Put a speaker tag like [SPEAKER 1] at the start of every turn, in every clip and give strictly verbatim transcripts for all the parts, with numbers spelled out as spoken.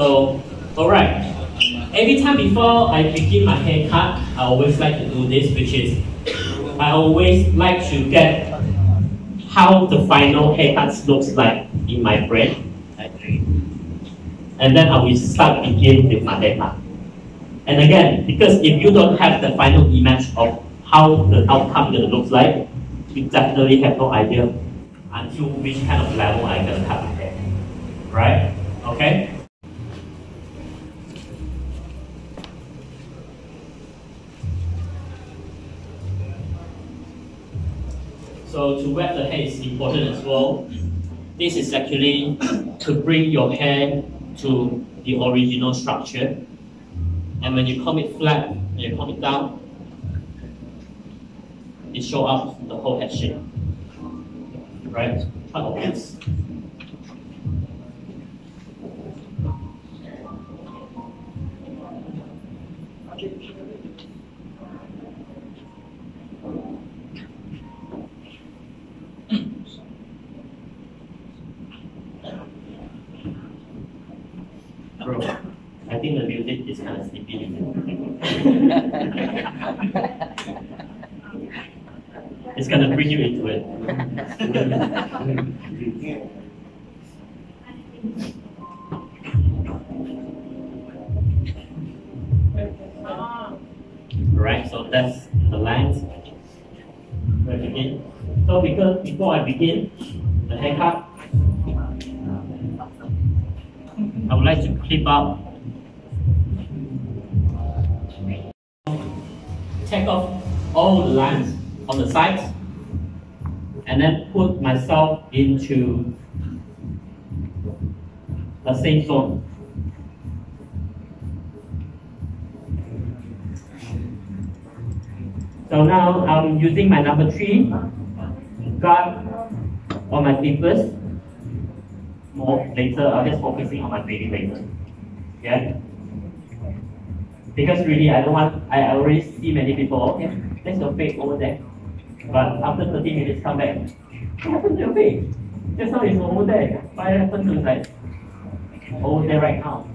[SPEAKER 1] So, alright. Every time before I begin my haircut, I always like to do this, which is I always like to get how the final haircut looks like in my brain. And then I will start begin with my haircut. And again, because if you don't have the final image of how the outcome gonna look like, you definitely have no idea until which kind of level I'm gonna cut my hair. Right? Okay? So to wet the hair is important as well. This is actually to bring your hair to the original structure. And when you comb it flat, when you comb it down, it shows up the whole head shape. Right? Quite obvious. Bro, I think the music is kind of sleepy. It's gonna bring you into it. Right, so that's the length. Where I begin. So because before I begin the haircut, I would like to clip up, take off all the lines on the sides, and then put myself into the same zone. So now I'm using my number three guard on my clippers. More later, I'm just focusing on my fading later. Yeah? Because really, I don't want, I already see many people, okay, there's your fade over there. But after thirty minutes, come back. What happened to your fade? Just now it's over there. What happened to like over there right now?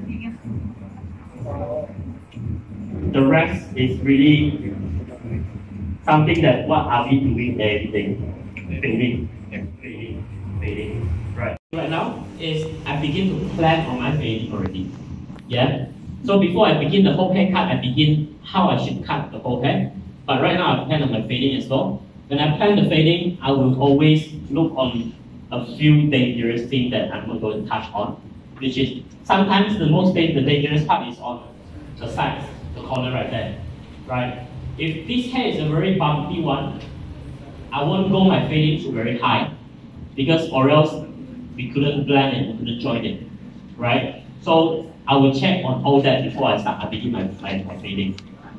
[SPEAKER 1] The rest is really something that what are we doing every day? Fading, fading, fading. Right. Right now is I begin to plan on my fading already. Yeah. So before I begin the whole haircut, I begin how I should cut the whole hair. But right now I plan on my fading as well. When I plan the fading, I will always look on a few dangerous things that I'm not going to touch on, which is sometimes the most the dangerous part is on the sides, the corner right there. Right. If this hair is a very bumpy one, I won't go my fading to very high, because or else we couldn't blend it, couldn't join it, right? So I will check on all that before I start. I begin my, my, my fading.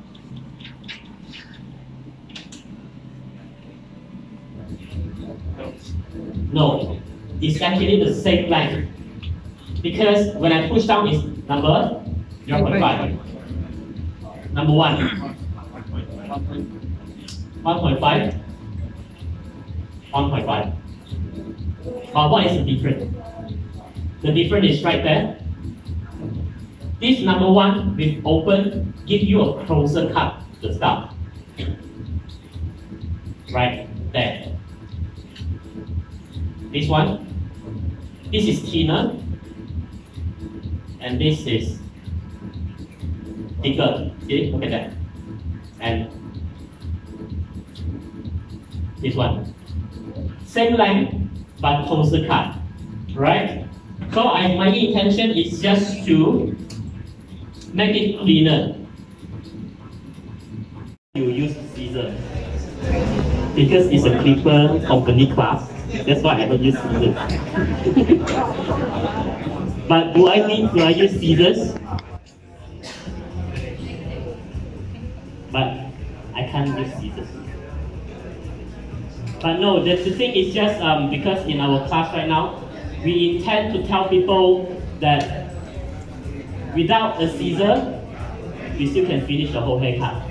[SPEAKER 1] No, it's actually the same length, because when I push down is number zero point five. Number one, one point five, one point five. But what is the difference? The difference is right there. This number one with open gives you a closer cut to the start. Right there. This one, this is thinner, and this is thicker. See, look at that. And this one, same length but closer cut, right? So I, my intention is just to make it cleaner. You use scissors because it's a clipper company class. That's why I don't use scissors. But do I need do I use scissors? But I can't use scissors. But no, the, the thing is just um, because in our class right now, we intend to tell people that without a scissor, we still can finish the whole haircut.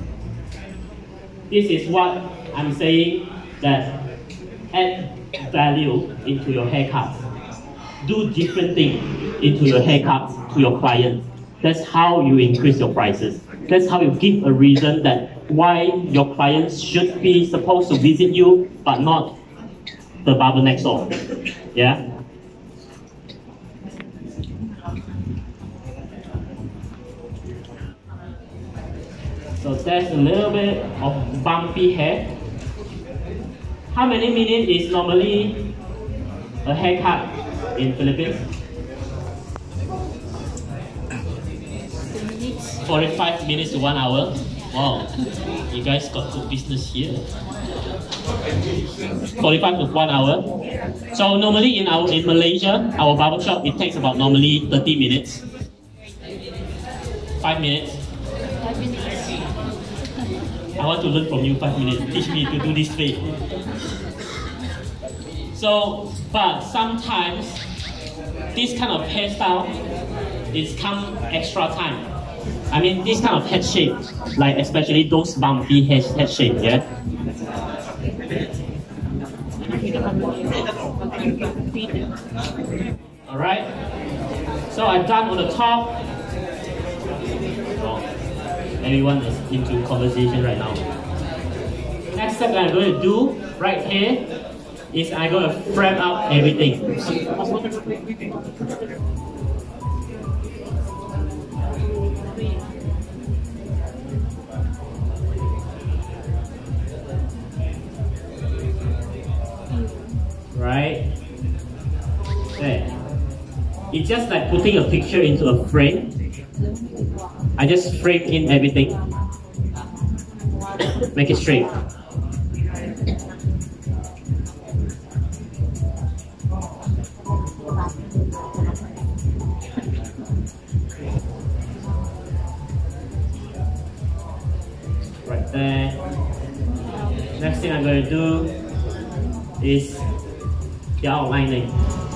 [SPEAKER 1] This is what I'm saying, that add value into your haircut. do different things into your haircut to your client. That's how you increase your prices. That's how you give a reason that why your clients should be supposed to visit you, but not the barber next door. Yeah? So there's a little bit of bumpy hair. How many minutes is normally a haircut in Philippines? forty-five minutes to one hour. Wow, you guys got good business here. forty-five to one hour. So normally in our in Malaysia, our barber shop, it takes about normally thirty minutes. Five minutes. I want to learn from you five minutes. Teach me to do this way. So, but sometimes this kind of hairstyle is come extra time. I mean, this kind of head shape, like especially those bumpy head, head shape, yeah? Alright, so I've done on the top. Oh, everyone is into conversation right now. Next step that I'm going to do right here is I'm going to frame up everything. Right there. It's just like putting a picture into a frame. I just frame in everything. Make it straight. Right there. Next thing I'm going to do is the outlining.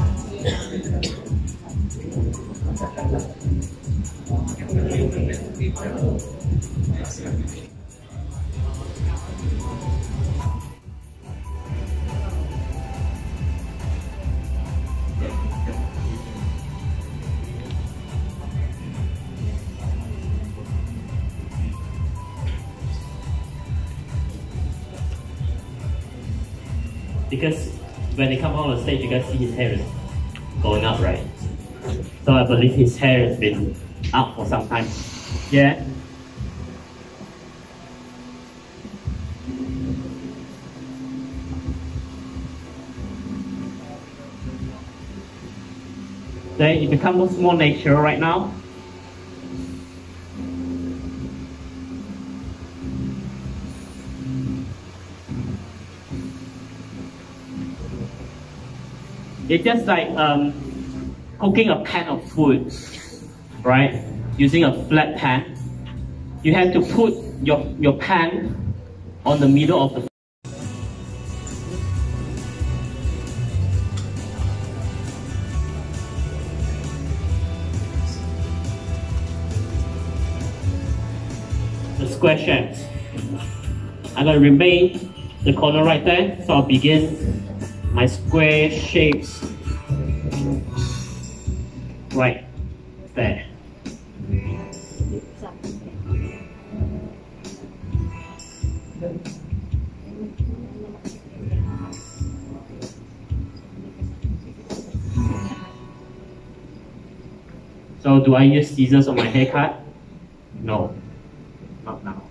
[SPEAKER 1] Because when they come on the stage, you guys see his hair is going up, right? So I believe his hair has been up for some time. Yeah? Then it becomes more natural right now. It's just like um, cooking a pan of food, right? Using a flat pan. You have to put your, your pan on the middle of the the square shapes. I'm going to remain the corner right there, so I'll begin my square shapes right there. So do I use scissors on my haircut? No, not now.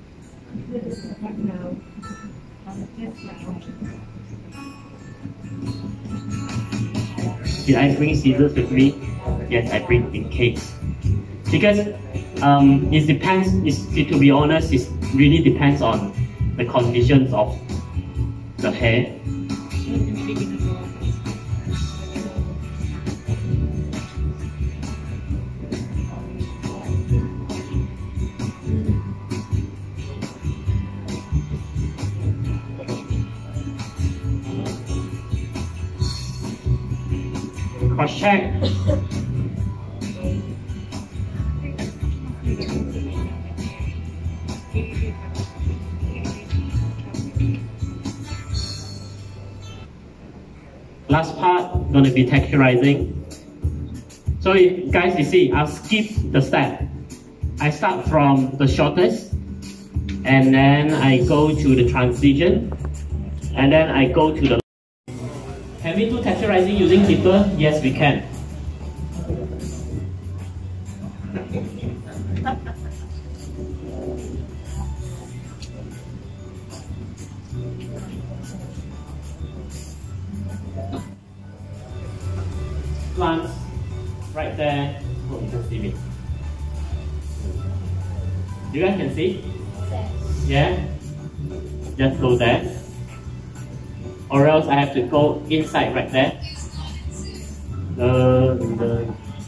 [SPEAKER 1] Did I bring scissors with me? Yes, I bring in case. Because um, it depends, it's, to be honest, it really depends on the conditions of the hair. Cross check. Last part, going to be texturizing. So you, guys, you see, I'll skip the step. I start from the shortest, and then I go to the transition, and then I go to the... Can we do texturizing using clipper? Yes, we can. Plants right there. Oh, you can see me. You guys can see? Yeah? Just go there. Or else I have to go inside right there. Uh, the,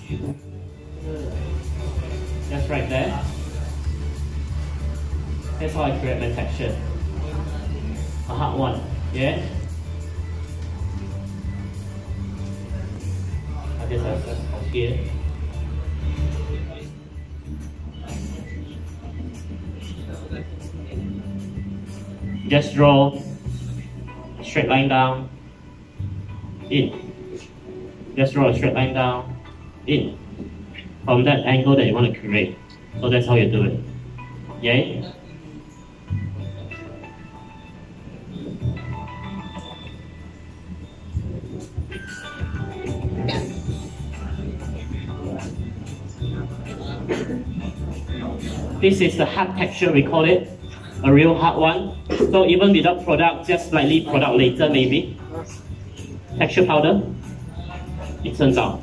[SPEAKER 1] just right there. That's how I create my texture. A hard one. Yeah? I guess I'll just from here. Just draw a straight line down, in. Just draw a straight line down, in. From that angle that you want to create. So that's how you do it. Yay? This is the hard texture, we call it. A real hard one. So even without product, just slightly product later maybe. Texture powder. It turns out.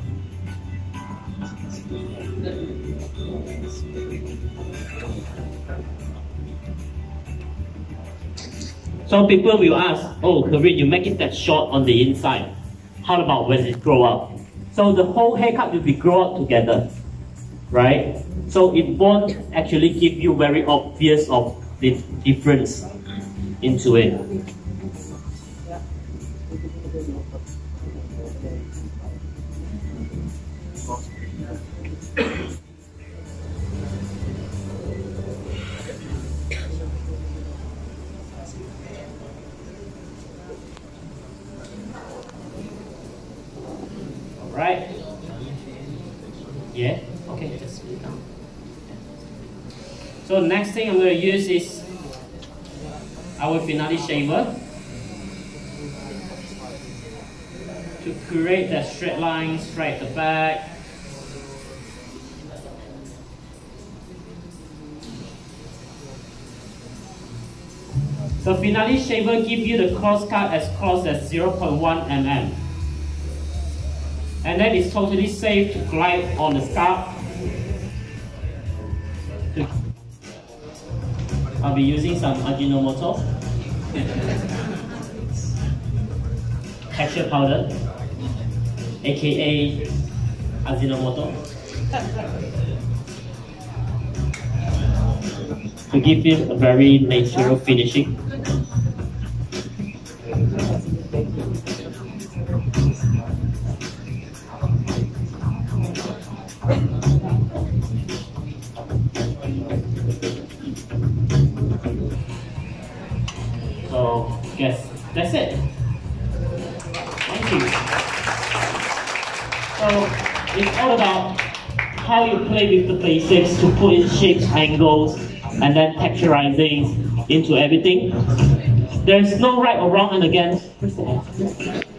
[SPEAKER 1] So people will ask, oh Kareem, you make it that short on the inside. How about when it grow up? So the whole haircut will be grow up together. Right? So it won't actually give you very obvious of the difference into it. Alright. Yeah? Okay, just put it down. So next thing I'm going to use is our finale shaver to create that straight line straight at the back. So finale shaver gives you the cross cut as close as zero point one millimeters. And then it's totally safe to glide on the scalp. I'll be using some Ajinomoto, texture powder, aka Ajinomoto, to give you a very natural finishing. So, yes, that's it. Thank you. So, it's all about how you play with the basics to put in shapes, angles, and then texturizing into everything. There's no right or wrong, and again,